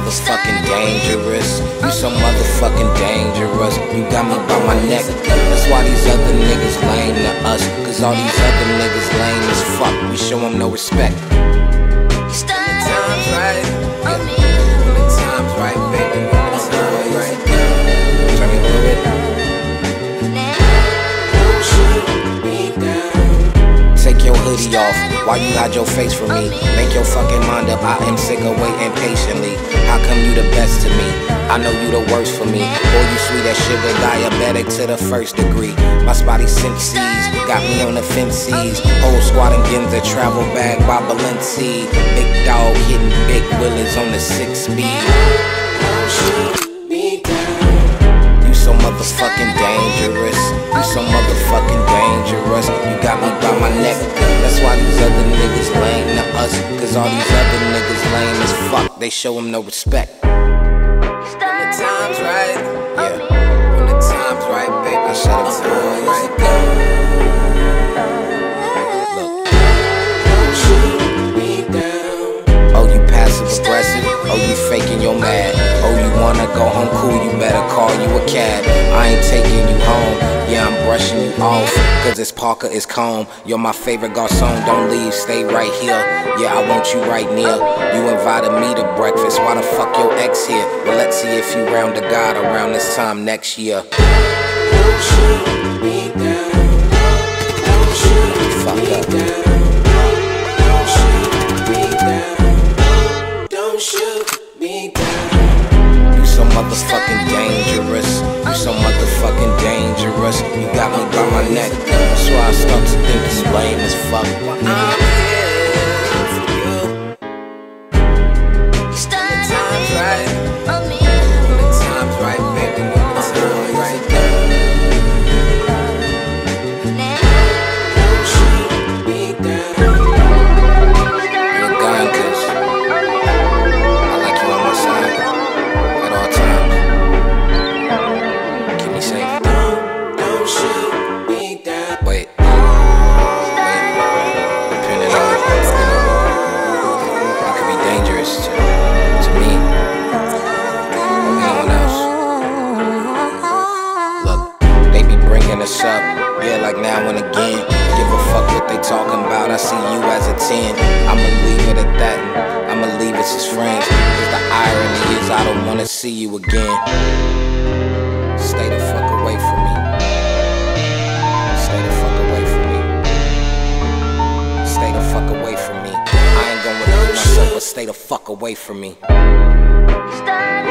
motherfucking dangerous. You so motherfucking dangerous. You got me by my neck. That's why these other niggas lame to us. Cause all these other niggas lame as fuck. We show them no respect. When the time's right, when the time's right, baby, when the time's right. Turn me a little bit. Take your hoodie off, why you hide your face from me? Make your fucking mind up, I am sick of waiting patiently. How come you the best to me? I know you the worst for me. Boy, you sweet as sugar, diabetic to the first degree. My spidey sensies got me on the fences. Whole squad and Ginza, travel bag by Balenci. Big dog hitting big wheelies on the 6-speed. You so motherfucking dangerous. You so motherfucking dangerous. You got me by my neck. That's why these other niggas lame to us. Cause all these other niggas lame as fuck. They show them no respect. When the time's right, yeah. When the time's right, baby, I shut up time right there. Look. Oh, you passive aggressive. Oh, you faking your mad. Oh, you wanna go home cool, you better call you a cab. I ain't taking you home, yeah, I'm brushing you off. Cause it's Parker, it's calm. You're my favorite garçon, don't leave, stay right here. Yeah, I want you right near. You invited me to breakfast, why the fuck your ex here? Well, let's see if you round to God around this time next year. Don't shoot me down. Don't shoot me down. Don't shoot me down. Don't shoot me down. You so motherfucking dangerous. You so motherfucking dangerous. You got me by my neck. That's why I start to think it's lame as fuck. I'm here for you. When the time's right, when the time's right, baby, when the time's right. Don't shoot me down. You're gone, cause I like you on my side at all times. Keep me safe. Don't shoot me down. Wait. Depending on, you could be dangerous to me or anyone else. Look, they be bringing us up, yeah, like now and again. Give a fuck what they talking about, I see you as a 10. I'ma leave it at that, and I'ma leave us as friends. Cause the irony is I don't wanna see you again. Stay the fuck away from me. Stay the fuck away from me. Stay the fuck away from me. I ain't gonna repeat myself, but stay the fuck away from me.